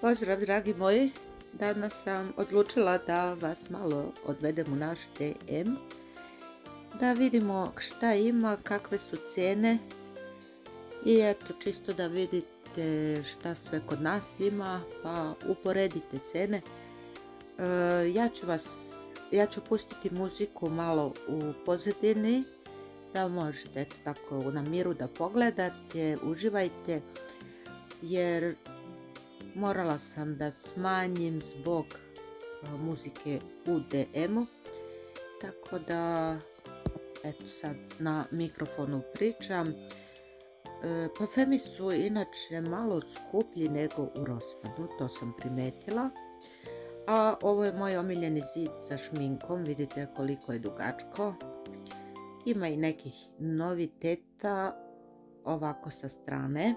Pozdrav dragi moji, danas sam odlučila da vas malo odvedem u naš DM, da vidimo šta ima, kakve su cijene i eto čisto da vidite šta sve kod nas ima pa uporedite cijene. Ja ću pustiti muziku malo u pozadini da možete eto tako na miru da pogledate, uživajte jer morala sam da smanjim zbog muzike u DM-u, tako da eto sad na mikrofonu pričam. Parfemi su inače malo skuplji nego u Rossmanu, to sam primetila. A ovo je moj omiljeni zid sa šminkom, vidite koliko je dugačko. Ima i nekih noviteta ovako sa strane.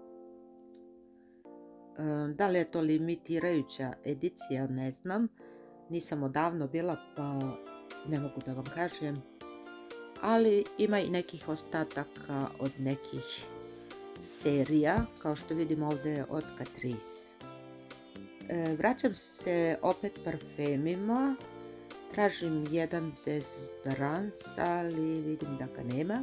Da li je to limitirajuća edicija, ne znam. Nisam odavno bila pa ne mogu da vam kažem. Ali ima i nekih ostataka od nekih serija, kao što vidimo ovdje od Catrice. Vraćam se opet parfemima. Tražim jedan dezodorans, ali vidim da ga nema.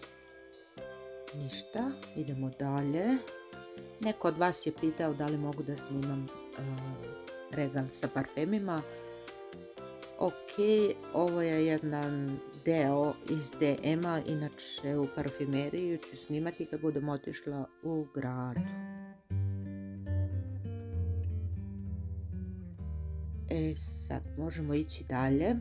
Ništa, idemo dalje. Neko od vas je pitao da li mogu da snimam regal sa parfemima. Ok, ovo je jedan deo iz DM-a, inače u parfumeriju ću snimati kad budem otišla u grad. Sad možemo ići dalje.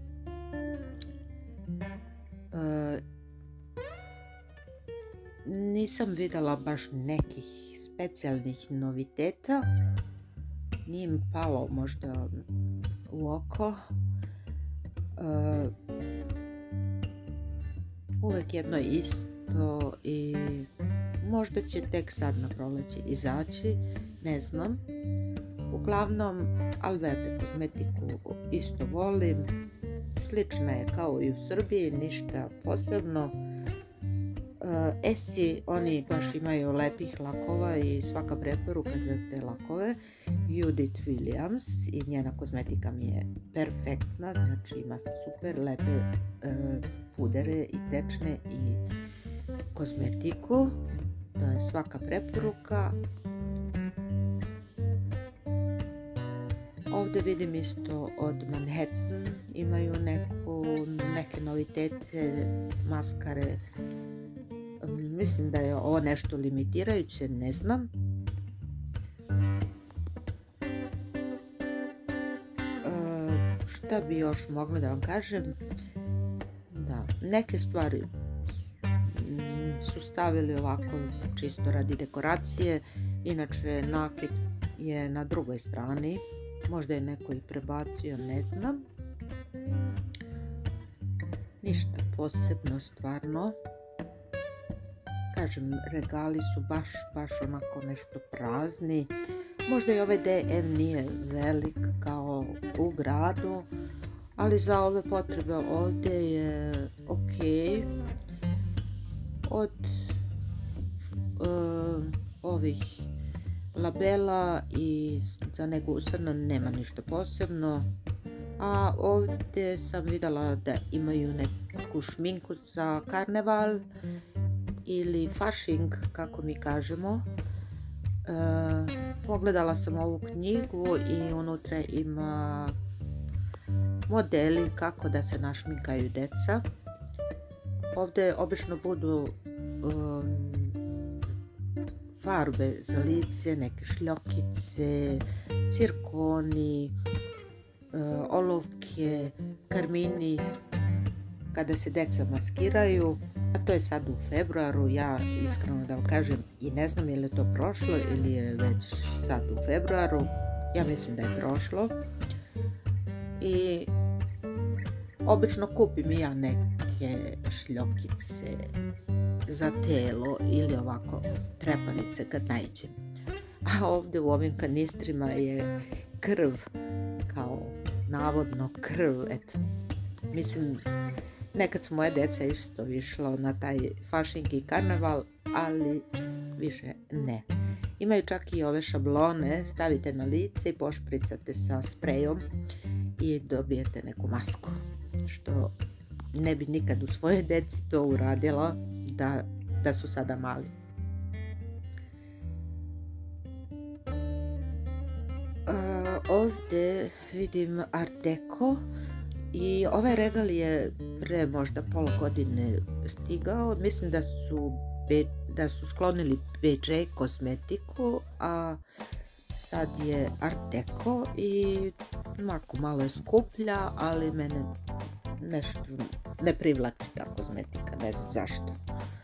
Nisam vidjela baš nekih specijalnih noviteta. Nije mi palo možda u oko. Uvijek jedno isto i možda će tek sad na proleće izaći, ne znam. Uglavnom, Alverde kozmetiku isto volim. Slična je kao i u Srbiji, ništa posebno. Essie, oni baš imaju lepih lakova i svaka preporuka za te lakove. Judith Williams i njena kozmetika mi je perfektna, znači ima super lepe pudere i tečne i kozmetiku. To je svaka preporuka. Ovdje vidim isto od Manhattan, imaju neke novitete, maskare. Mislim da je ovo nešto limitirajuće, ne znam. Šta bi još mogla da vam kažem? Da, neke stvari su stavili ovako čisto radi dekoracije, inače nakit je na drugoj strani. Možda je neko i prebacio, ne znam. Ništa posebno stvarno. Kažem, regali su baš onako nešto prazni. Možda i ovaj DM nije velik kao u gradu, ali za ove potrebe ovdje je ok. Od ovih labela i za negu usrno nema ništa posebno. A ovdje sam vidjela da imaju neku šminku za karneval ili fasching, kako mi kažemo. Pogledala sam ovu knjigu i unutra ima modeli kako da se našminkaju deca. Ovdje obično budu farbe za lice, neke šljokice, cirkoni, olovke, karmini kada se deca maskiraju, a to je sad u februaru. Ja iskreno da vam kažem i ne znam je li to prošlo ili je već sad u februaru. Ja mislim da je prošlo. I obično kupim i ja neke šljokice za telo ili ovako trepanice kad naiđem. A ovdje u ovim kanistrima je krv, kao navodno krv, eto. Mislim, nekad su moje deca isto išlo na taj fasching i karneval, ali više ne. Imaju čak i ove šablone, stavite na lice i pošpricate sa sprejom i dobijete neku masku, što ne bi nikad u svojoj deci to uradila da su sada mali. Ovdje vidim Art Deco i ovaj regal je pre možda pola godine stigao. Mislim da su sklonili BJ kozmetiku, a sad je Art Deco i malo je skuplja, ali mene nešto ne privlači ta kozmetika, ne znam zašto.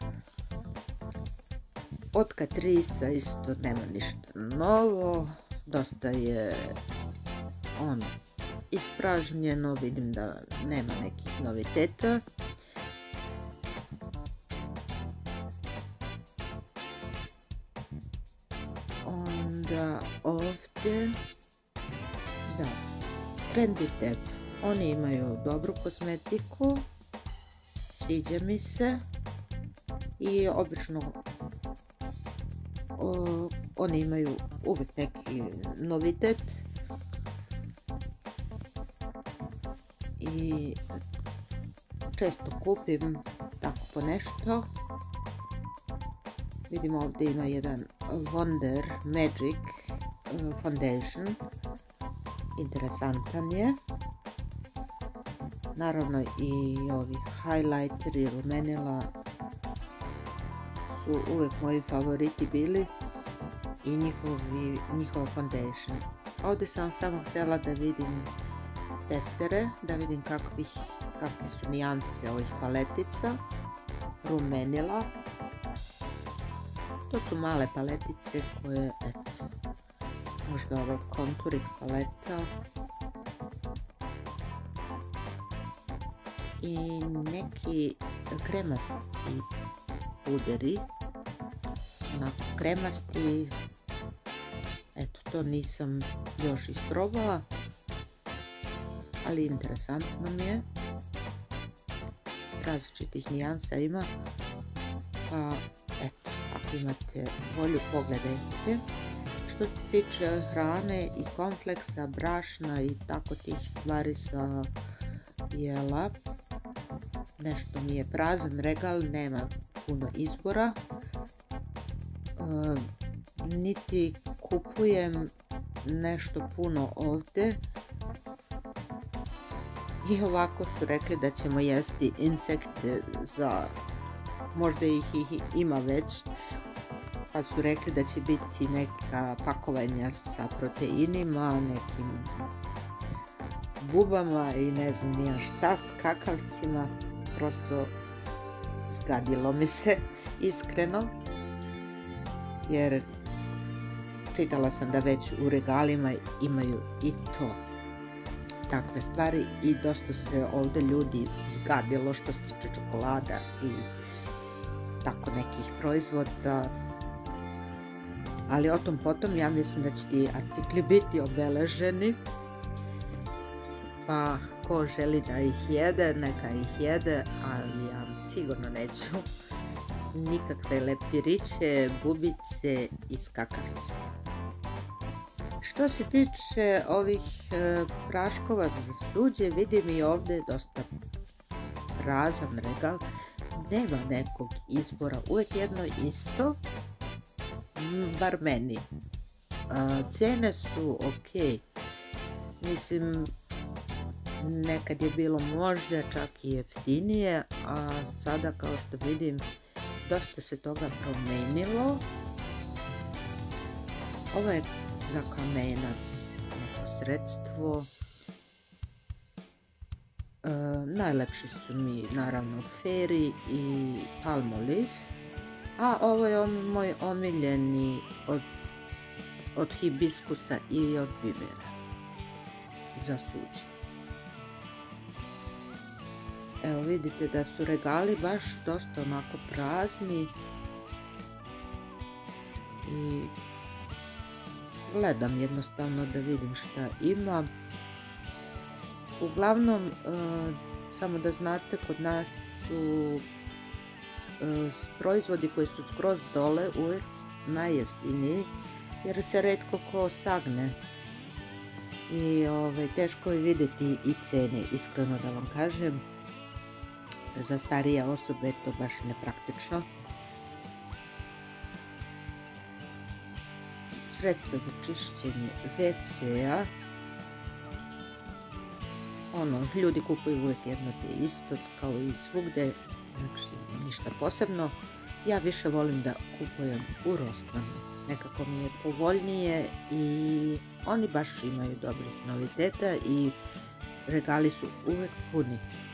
Od Catrice isto nema ništa novo, dosta je ispražnjeno, vidim da nema nekih noviteta. Onda ovdje, da, Trendy Tap, oni imaju dobru kozmetiku, sviđa mi se i obično oni imaju uvijek neki novitet i često kupim tako po nešto. Vidimo ovdje ima jedan Wonder Magic Foundation, interesantan je. Naravno i ovi highlighteri rumenila su uvijek moji favoriti bili i njihov foundation. Ovdje sam samo htjela da vidim testere, da vidim kakve su nijanse ovih paletica rumenila. To su male paletice koje, eto, možda ova Contouring paleta i neki kremasti puderi, onako kremasti, eto, to nisam još isprobala, ali interesantno mi je, različitih nijansa ima, pa eto, ako imate volju pogledajte. Što se tiče hrane i kompleksa, brašna i tako tih stvari sa jela, nešto mi je prazan regal, nema puno izbora, niti kupujem nešto puno ovdje. I ovako su rekli da ćemo jesti insekte možda ih ima već, pa su rekli da će biti neka pakovanja sa proteinima, nekim bubama i ne znam nija šta, skakavcima. Prosto zgadilo mi se, iskreno, jer čitala sam da već u regalima imaju i to, takve stvari, i dosta se ovdje ljudi zgadilo što se tiče čokolada i tako nekih proizvoda, ali o tom potom. Ja mislim da će ti artikli biti obeleženi, pa ko želi da ih jede, neka ih jede, ali ja sigurno neću nikakve leptiriće, bubice i skakavce. Što se tiče ovih praškova za suđe, vidim i ovdje dosta prazan regal, nema nekog izbora, uvijek jedno isto, bar meni. Cijene su ok, mislim, nekad je bilo možda čak i jeftinije, a sada, kao što vidim, dosta se toga promenilo. Ovo je za kamenac neko sredstvo. Najlepši su mi naravno Fairy i Palmolive, a ovo je moj omiljeni od hibiskusa i od bibera za suđe. Evo, vidite da su regali baš dosta onako prazni i gledam jednostavno da vidim šta ima. Uglavnom, samo da znate, kod nas su proizvodi koji su skroz dole uvijek najjeftiniji jer se retko ko sagne i teško je vidjeti i cene, iskreno da vam kažem. Za starije osobe je to baš nepraktično. Sredstva za čišćenje WC-a. Ljudi kupuju uvijek jedno te isto, kao i svugde, znači ništa posebno. Ja više volim da kupujem u Rossmannu, nekako mi je povoljnije i oni baš imaju dobrih noviteta i regali su uvijek puni.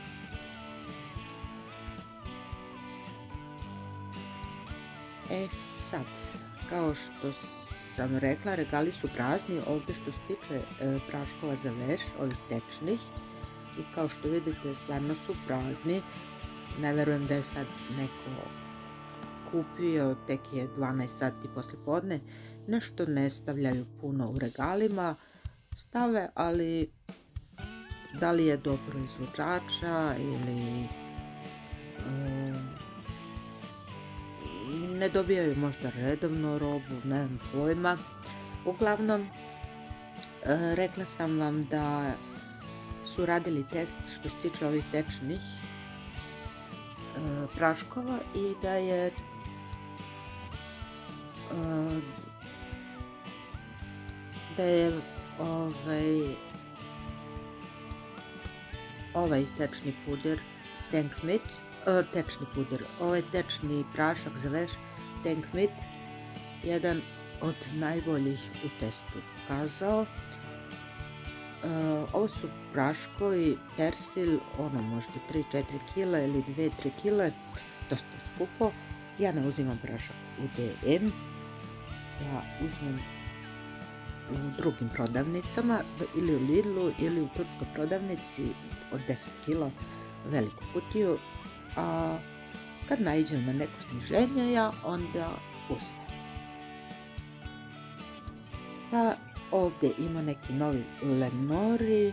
Sad, kao što sam rekla, regali su prazni ovdje što se tiče praškova za veš, ovih tečnih. I kao što vidite, stvarno su prazni. Ne verujem da je sad neko kupio, tek je 12 sati poslijepodne. Nešto ne stavljaju puno u regalima, stave, ali da li je do proizvođača ili ne dobijaju možda redovno robu, nemam pojma. Uglavnom, rekla sam vam da su radili test što se tiče ovih tečnih praškova i da je ovaj tečni puder ovaj tečni prašak za veš Tank Mit jedan od najboljih u testu kazao. Ovo su praškovi persil, možda 3-4 kg ili 2-3 kg, dosta skupo. Ja ne uzimam prašak u DM, ja uzmem u drugim prodavnicama ili u Lidlu ili u turskoj prodavnici od 10 kg veliku kutiju, a kad naiđem na neko sniženje ja onda uzmem. Pa ovdje ima neki novi Lenori,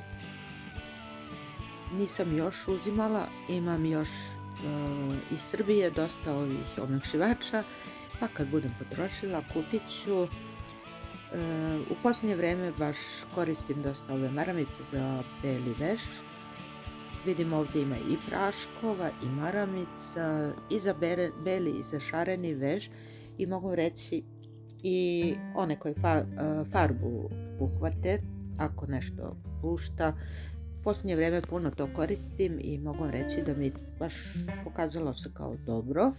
nisam još uzimala, imam još iz Srbije dosta ovih omekšivača, pa kad budem potrošila kupit ću. U posljednje vrijeme baš koristim dosta ove maramice za beli veš. Vidim ovdje ima i praškova i maramica i za beli i za šareni veš i mogu reći i one koje farbu uhvate ako nešto pušta. U posljednje vrijeme puno to koristim i mogu reći da mi baš pokazalo se kao dobro.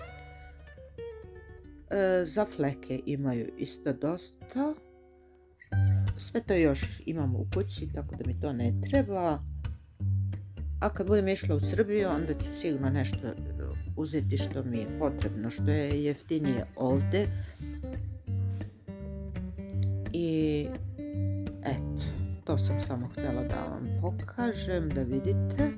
Za fleke imaju isto dosta. Sve to još imamo u kući, tako da mi to ne treba. A kad budem išla u Srbiju, onda ću sigurno nešto uzeti što mi je potrebno, što je jeftinije ovdje. I eto, to sam samo htjela da vam pokažem, da vidite.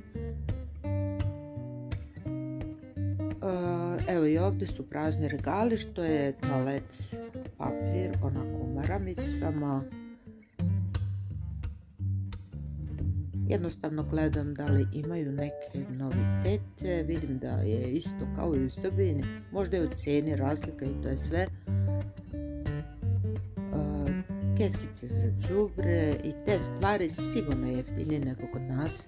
Evo i ovdje su prazni regali, što je toalet papir, onako u maramicama. Jednostavno gledam da li imaju neke novitete, vidim da je isto kao i u Srbiji, možda je u cijeni razlika i to je sve. Kesice za đubre i te stvari sigurno je jeftinije nego kod nas.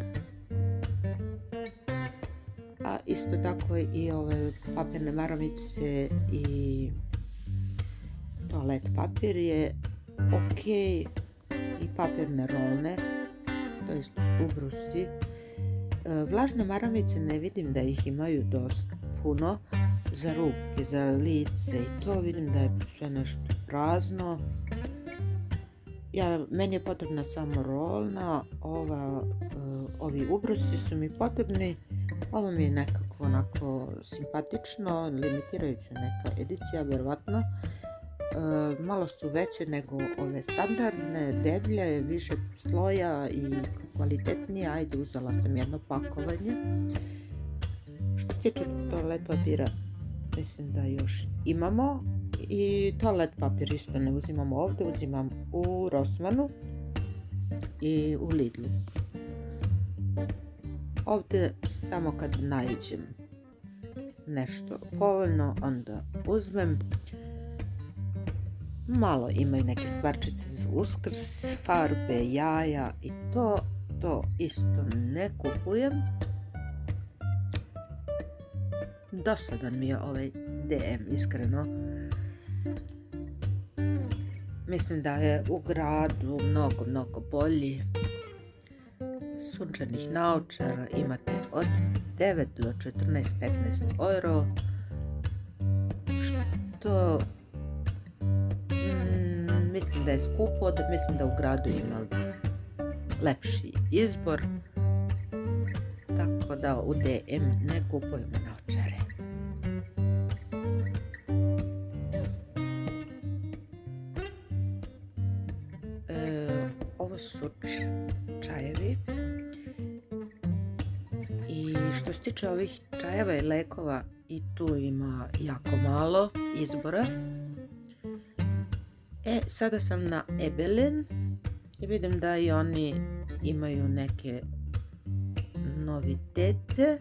A isto tako i ove papirne maramice i toalet papir je ok, i papirne rolne, to jest ubrusi. Vlažne maramice ne vidim da ih imaju dosta puno, za ruke, za lice i to vidim da je sve nešto prazno. Meni je potrebna samo rolna, ovi ubrusi su mi potrebni, ovo mi je nekako onako simpatično, limitirajuća neka edicija, vjerovatno. Malo su veće nego ove standardne, deblje, više sloja i kvalitetnije. Ajde, uzela sam jedno pakovanje. Što se tiče toalet papira, mislim da još imamo. I toalet papir isto ne uzimam ovdje, uzimam u Rossmannu i u Lidlu. Ovdje samo kad naiđem nešto povoljno, onda uzmem. Malo imaju neke stvarčice za Uskrs, farbe, jaja i to isto ne kupujem. Dosadan mi je ovaj DM, iskreno. Mislim da je u gradu mnogo bolji. Sunčanih naočara imate od 9 do 14-15 euro, što mislim da je skupo, mislim da u gradu ima lepši izbor, tako da u DM ne kupujemo naočare. Ovo su čajevi i što se tiče ovih čajeva i lekova, i tu ima jako malo izbora. Sada sam na Ebelin i vidim da i oni imaju neke novitete.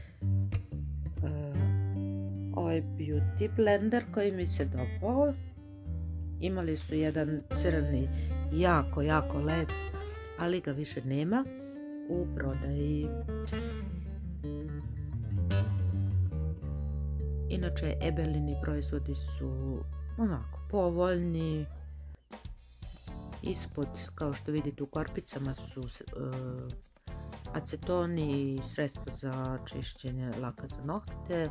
Ovaj beauty blender koji mi se dopao. Imali su jedan crni, jako lep, ali ga više nema u prodaji. Inače, Ebelini proizvodi su onako povoljni. Ispod, kao što vidite, u korpicama su acetoni i sredstva za čišćenje laka za nokte.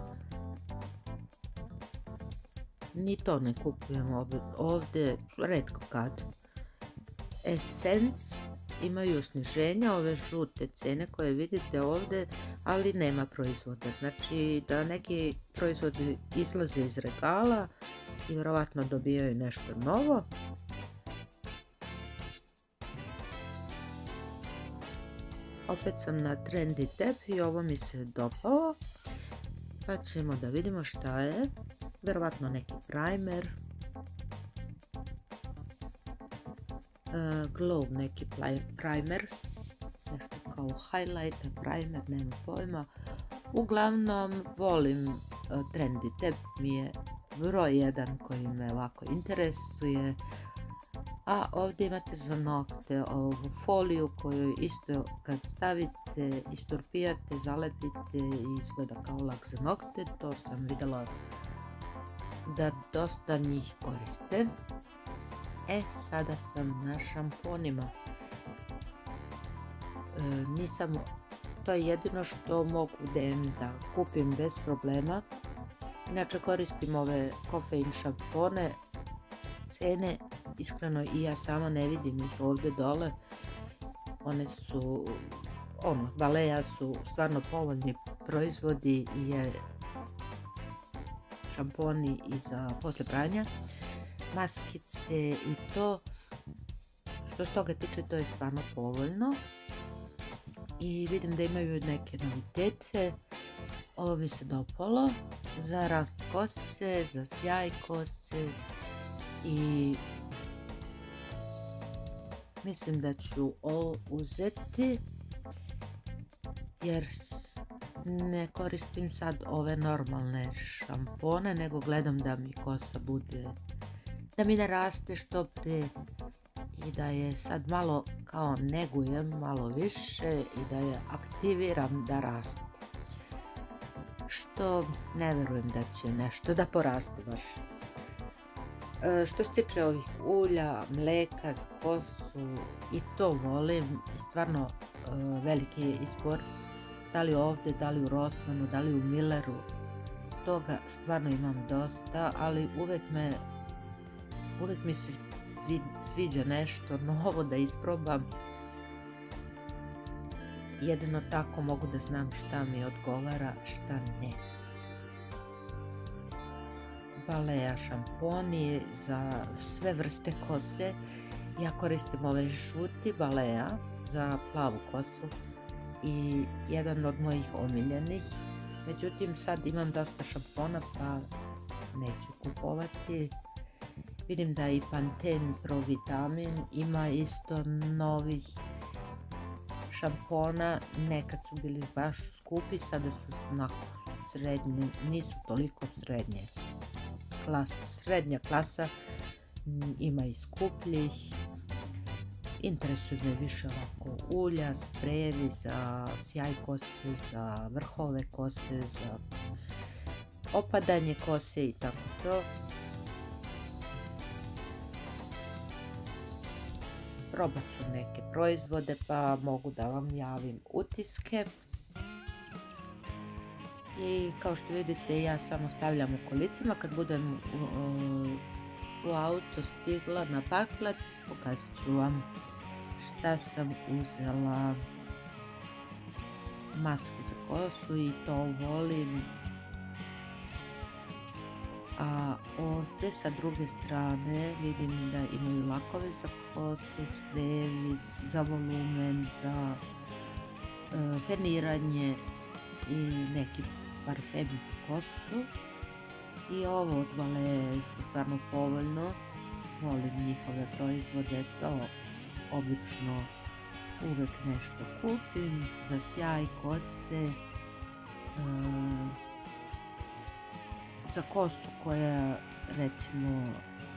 Ni to ne kupujemo ovdje, retko kad. Essence imaju sniženja, ove žute cene koje vidite ovdje, ali nema proizvoda. Znači da neki proizvodi izlaze iz regala i vjerovatno dobijaju nešto novo. Opet sam na Trendy Tab i ovo mi se dopalo, pa ćemo da vidimo šta je. Vjerovatno neki primer, glow neki primer, nešto kao highlighter, primer, nema pojma. Uglavnom volim Trendy Tab, mi je broj 1 koji me ovako interesuje. A ovdje imate za nokte ovu foliju koju isto kad stavite, isturpijate, zalepite i izgleda kao lak za nokte. To sam vidjela da dosta njih koriste. Sada sam na šamponima. To je jedino što mogu da kupim bez problema. Inače koristim ove kofein šampone. Cene, iskreno, i ja sama ne vidim ih ovdje dole. One su, Balea su stvarno povoljni proizvodi i šamponi i za poslije pranja, maskice i to. Što se toga tiče, to je stvarno povoljno. I vidim da imaju neke novitete. Ovo mi se dopalo za rast kose, za sjaj kose i mislim da ću ovo uzeti jer ne koristim sad ove normalne šampone, nego gledam da mi kosa bude, da mi ne raste što prije i da je sad malo kao negujem malo više i da je aktiviram da raste. Što ne verujem da će nešto da poraste baš. Što se tiče ovih ulja, mleka za kosu, i to volim i stvarno veliki je izbor. Da li ovdje, da li u Rossmanu, da li u Milleru. Toga stvarno imam dosta, ali uvijek mi se sviđa nešto novo da isprobam. Jedino tako mogu da znam šta mi odgovara, šta ne. Balea šamponi za sve vrste kose. Ja koristim ovaj žuti Balea za plavu kosu i jedan od mojih omiljenih. Međutim, sad imam dosta šampona pa neću kupovati. Vidim da i Pantene Pro Vitamin ima isto novih šampona. Nekad su bili baš skupi, sada su onako srednji, nisu toliko srednja klasa, ima i skupljih. Interesuje me više ovako ulja, sprejevi za sjaj kose, za vrhove kose, za opadanje kose i tako to. Probat ću neke proizvode pa mogu da vam javim utiske. I kao što vidite ja samo stavljam u kolicima. Kad budem u auto stigla na parkplac pokazat ću vam šta sam uzela. Maske za kosu i to volim. A ovdje sa druge strane vidim da imaju lakove za kosu, sprejevi za volumen, za feniranje i neki parfemi za kosu. I ovo od Balea je isto stvarno povoljno. Volim njihove proizvode, to obično uvek nešto kupim za sjaj kose, za kosu koja recimo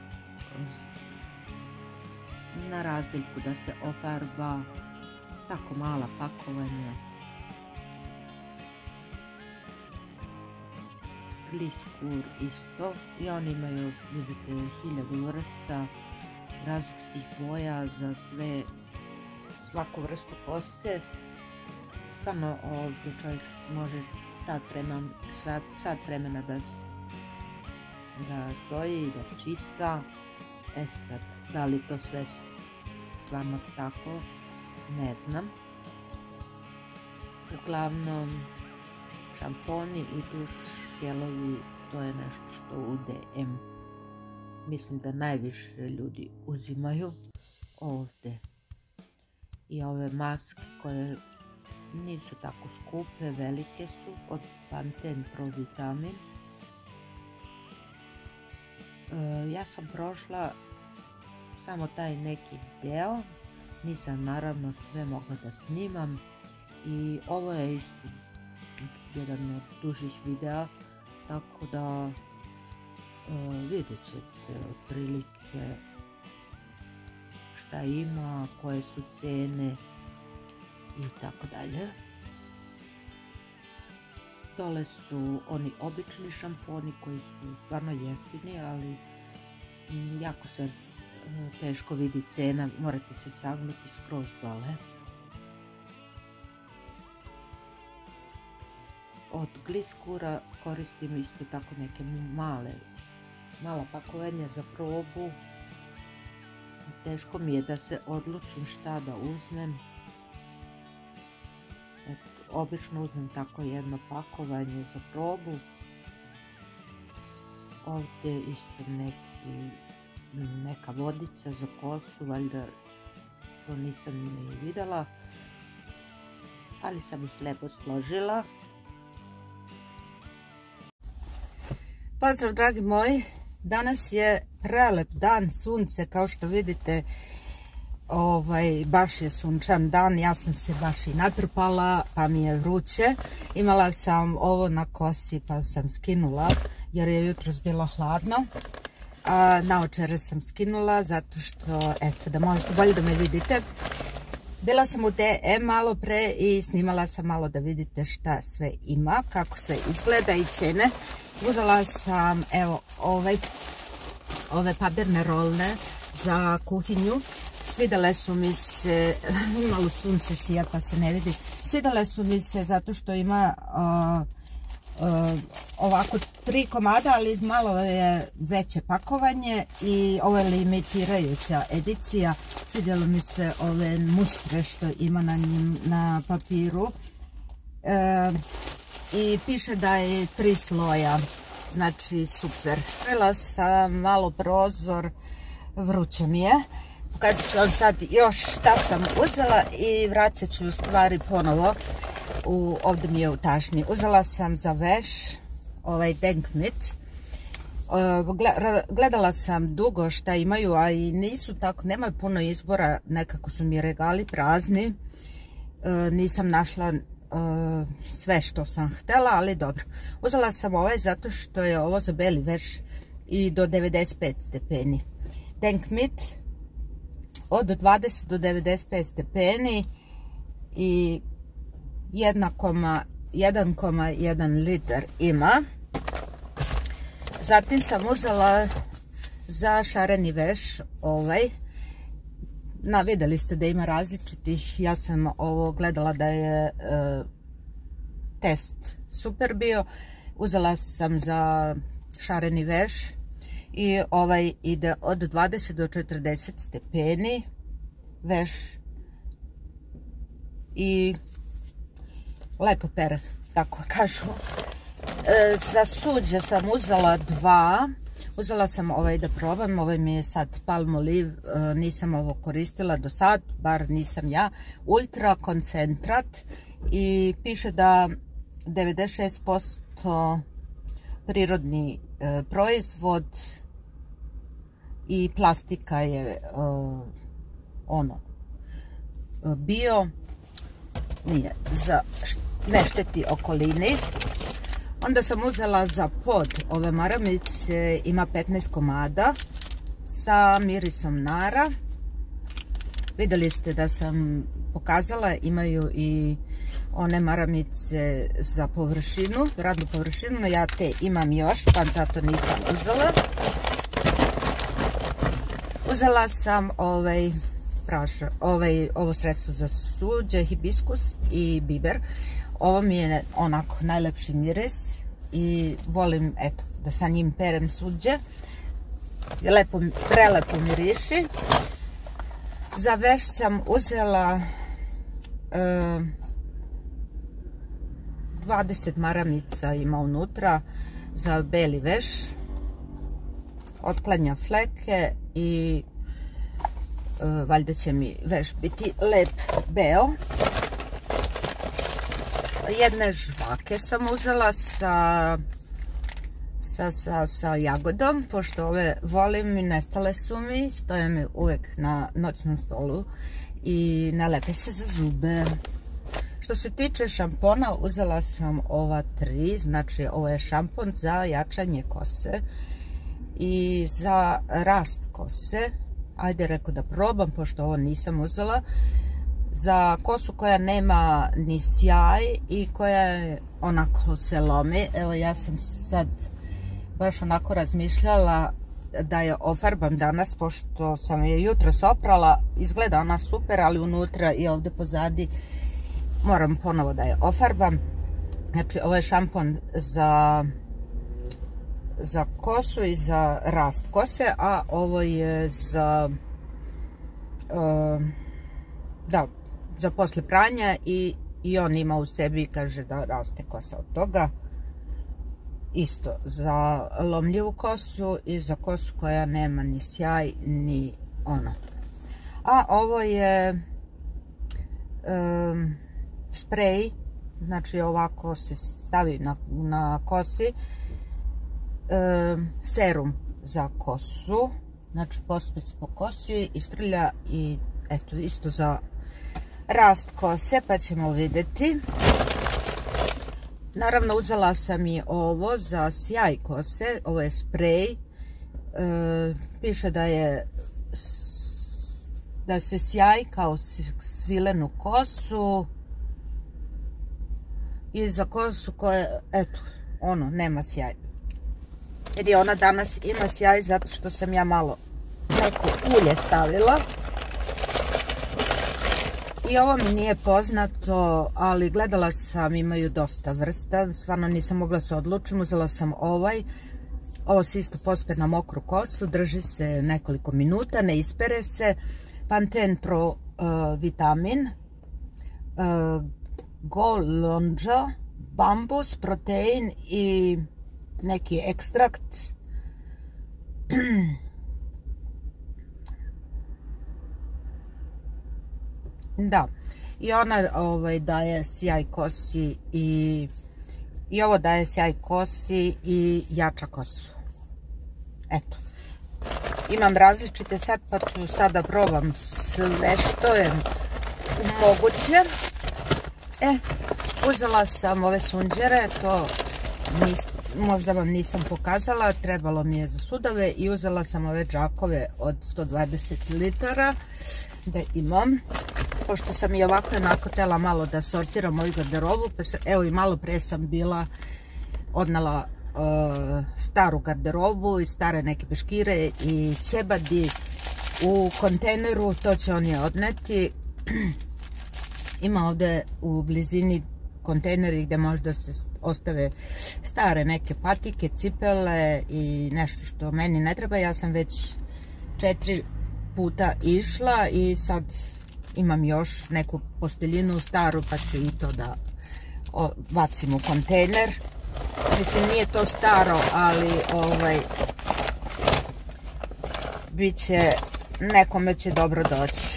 na razdeljku da se ofarba, tako mala pakovanja. Gliskur isto i oni imaju, vidite, 1000 vrsta različitih boja za svaku vrstu kose. Stvarno ovdje čovjek može sat vremena da stoji i da čita. Sad, da li to sve stvarno tako, ne znam. Uglavnom, šamponi i duš gelovi, to je nešto što u DM mislim da najviše ljudi uzimaju ovdje. I ove maske koje nisu tako skupe, velike su, od Pantene Pro Vitamin. Ja sam prošla samo taj neki deo, nisam naravno sve mogla da snimam i ovo je isto jedan od dužih videa, tako da vidjet ćete otprilike šta ima, koje su cene i tako dalje. Dole su oni obični šamponi koji su stvarno jeftini, ali jako se teško vidi cena, morate se sagnuti skroz dole. Od Gliskura koristim isto tako neke mala pakovanja za probu. Teško mi je da se odlučim šta da uzmem. Obično uzmem tako jedno pakovanje za probu. Ovdje isto neka vodica za kosu, valjda to nisam ni vidjela, ali sam ih lepo složila. Pozdrav dragi moji, danas je prelep dan, sunce kao što vidite, baš je sunčan dan, ja sam se baš i natrpala pa mi je vruće. Imala sam ovo na kosi pa sam skinula jer je jutros bilo hladno. Naočare sam skinula zato što, eto, da možete bolje da me vidite. Bila sam u DM malo pre i snimala sam malo da vidite šta sve ima, kako sve izgleda i cene. Uzela sam, evo, ove papirne rolne za kuhinju. Svidjele su mi se, malo sunce sija pa se ne vidi. Svidjele su mi se zato što ima ovako 3 komada, ali malo je veće pakovanje i ovo je limitirajuća edicija. Svidjelo mi se ove mustre što ima na papiru. I piše da je 3 sloja, znači super. Otvorila sam malo prozor, vruće mi je. Pokazat ću vam sad još šta sam uzela i vraćat ću stvari ponovo. Ovdje mi je u tašnji. Uzela sam za veš ovaj Denkmit. Gledala sam dugo šta imaju, a i nisu tako, nemaju puno izbora, nekako su mi regali prazni. Nisam našla sve što sam htjela, ali dobro. Uzela sam ovaj zato što je ovo za beli veš i do 95 stepeni. tank mit od 20 do 95 stepeni i 1,1 litar ima. Zatim sam uzela za šareni veš ovaj. Vidjeli ste da ima različitih. Ja sam ovo gledala da je test super bio. Uzela sam za šareni veš i ovaj ide od 20 do 40 stepeni veš i lepo pere, tako kažu. Za suđe sam uzela dva. Uzela sam ovaj da probam, ovaj mi je sad Palmolive, nisam ovo koristila do sad, bar nisam ja, ultra koncentrat i piše da 96% prirodni proizvod i plastika je bio, nije, ne šteti okolini. Onda sam uzela za pod ove maramice, ima 15 komada sa mirisom nara. Vidjeli ste da sam pokazala, imaju i one maramice za površinu, radnu površinu, no ja te imam još, pa zato nisam uzela. Uzela sam ovo sredstvo za suđe, hibiskus i biber. Ovo mi je onako najlepši miris i volim, eto, da sa njim perem suđe. Prelepo miriši. Za veš sam uzela 20 maramica ima unutra za beli veš. Otklanja fleke i valjda će mi veš biti lep beo. Jedne žvake sam uzela sa jagodom, pošto ove volim i nestale su mi, stoje mi uvek na noćnom stolu i ne lepe se za zube. Što se tiče šampona, uzela sam ova 3, znači ovo je šampon za jačanje kose i za rast kose. Ajde, rekao da probam, pošto ovo nisam uzela. Za kosu koja nema ni sjaj i koja onako se lomi. Evo, ja sam sad baš onako razmišljala da je ofarbam danas, pošto sam je jutros oprala. Izgleda ona super, ali unutra i ovdje pozadi moram ponovo da je ofarbam. Znači, ovo je šampon za kosu i za rast kose, a ovo je za posle pranja i on ima u sebi, kaže da raste kosa od toga. Isto za lomljivu kosu i za kosu koja nema ni sjaj ni ono. A ovo je sprej, znači ovako se stavi na kosi. Serum za kosu, znači pospet po kosi, istrlja i eto, isto za rast kose, pa ćemo vidjeti. Naravno, uzela sam i ovo za sjaj kose, ovo je sprej. Piše da se sjaj kao svilenu kosu i za kosu koja, eto, nema sjaj. Jer je ona danas ima sjaj zato što sam ja malo neko ulje stavila. I ovo mi nije poznato, ali gledala sam, imaju dosta vrsta. Stvarno nisam mogla se odlučiti, uzela sam ovaj. Ovo se isto pospe na mokru kosu, drži se nekoliko minuta, ne ispere se. Pantene Pro vitamin, Golonja, bambus, protein i neki ekstrakt. Da, i ona daje sjaj kosi i ovo daje sjaj kosi i jača kosu. Eto, imam različite sad, pa ću sada probam sve što je moguće. Uzela sam ove sunđere, to možda vam nisam pokazala, trebalo mi je za sudove i uzela sam ove džakove od 120 litara da imam. Pošto sam i ovako onako htjela malo da sortiram moju garderobu, pa evo i malo pre sam bila odnala staru garderobu i stare neke peškire i ćebadi u kontejneru, to će oni odneti. Ima ovdje u blizini kontejneri gdje možda se ostave stare neke patike, cipele i nešto što meni ne treba. Ja sam već 4 puta išla i sad imam još neku posteljinu staru, pa ću i to da bacim u kontejner. Mislim, nije to staro, ali nekome će dobro doći.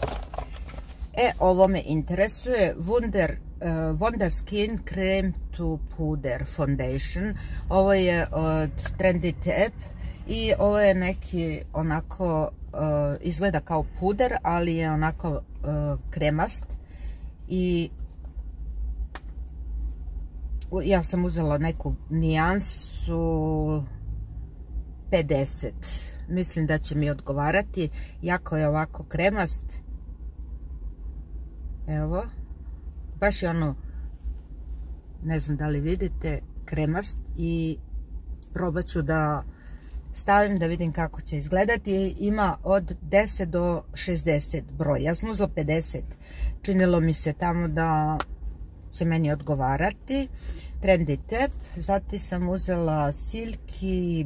Ovo me interesuje, Wonder Skin Cream to Powder Foundation. Ovo je od Trendy Tap i ovo je neki onako, izgleda kao puder, ali je onako kremast. I ja sam uzela neku nijansu 50. Mislim da će mi odgovarati. Jako je ovako kremast. Evo. Baš je ono, ne znam da li vidite, kremast i probat ću da stavim da vidim kako će izgledati. Ima od 10 do 60 broj. Ja sam uzela 50. Činilo mi se tamo da će meni odgovarati. Trendy Tap. Zatim sam uzela Silky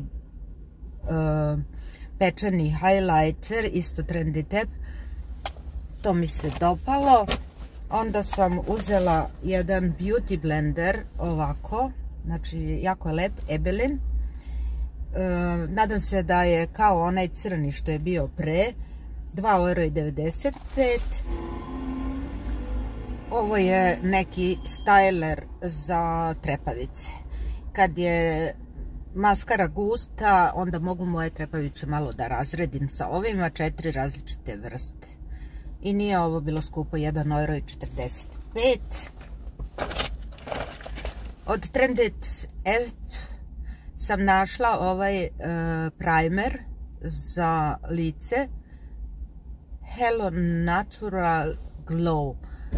pečeni highlighter, isto Trendy Tap. To mi se dopalo. Onda sam uzela jedan beauty blender ovako. Znači jako je lep, Ebelin. Nadam se da je kao onaj crni što je bio pre. 2,95 €. Ovo je neki styler za trepavice. Kad je maskara gusta, onda mogu moje trepavice malo da razredim sa ovima, 4 različite vrste. I nije ovo bilo skupo, 1,45 €. Od Trendy Tap sam našla ovaj primer za lice Hello Natural Glow.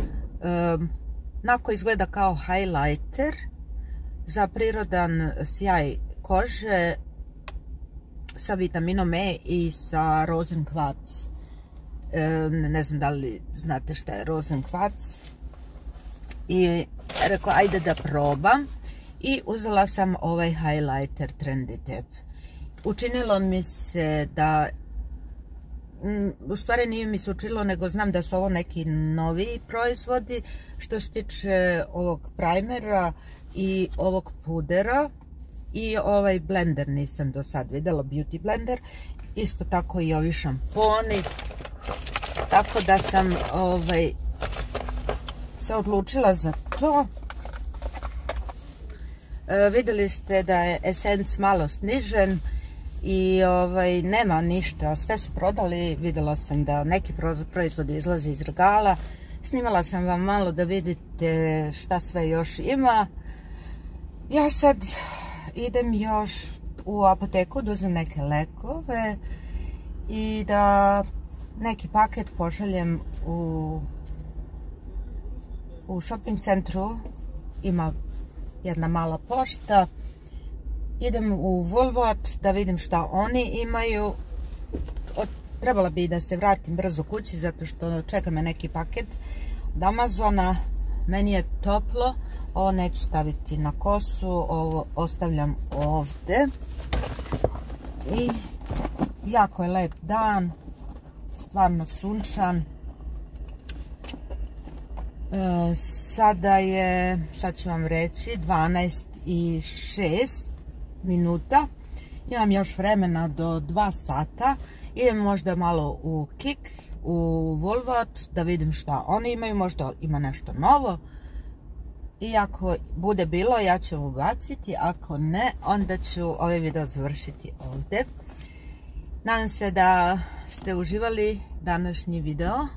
Nako izgleda kao highlighter za prirodan sjaj kože sa vitaminom E i sa rozenkvarc. Ne znam da li znate šta je rozenkvarc. I rekao ajde da probam. I uzela sam ovaj highlighter Trendy Tap. Učinilo mi se da, u stvari nije mi se učinilo, nego znam da su ovo neki noviji proizvodi što se tiče ovog primera i ovog pudera. I ovaj blender nisam do sad vidjela, beauty blender. Isto tako i ovi šamponi. Tako da sam se odlučila za to. Vidjeli ste da je Essence malo snižen i nema ništa, sve su prodali. Vidjela sam da neki proizvodi izlaze iz regala. Snimala sam vam malo da vidite šta sve još ima. Ja sad idem još u apoteku da uzmem neke lekove i da neki paket pošaljem u shopping centru. Ima jedna mala pošta. Idem u Woolworth da vidim šta oni imaju. Trebala bi da se vratim brzo kući zato što čeka me neki paket od Amazona. Meni je toplo. Ovo neću staviti na kosu. Ovo ostavljam ovdje. I jako je lep dan. Stvarno sunčan. Sad ću vam reći 12:06 minuta. Imam još vremena do 2 sata. Idem možda malo u Kik, u Woolworth da vidim šta oni imaju. Možda ima nešto novo. I ako bude bilo, ja ću ubaciti. Ako ne, onda ću ovaj video završiti ovdje. Nadam se da ste uživali današnji video.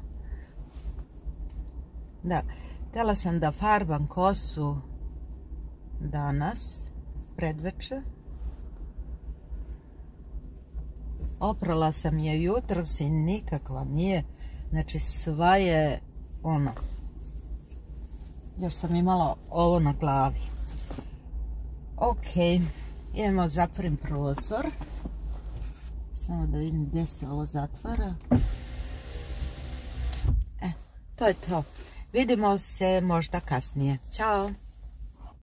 Da, htjela sam da farbam kosu danas. predveče. Oprala sam je jutros i nikakva nije. Znači sva je ono. Još sam imala ovo na glavi. Ok, idemo zatvorim prozor. Samo da vidim gdje se ovo zatvara. To je to. Vidimo se možda kasnije. Ćao!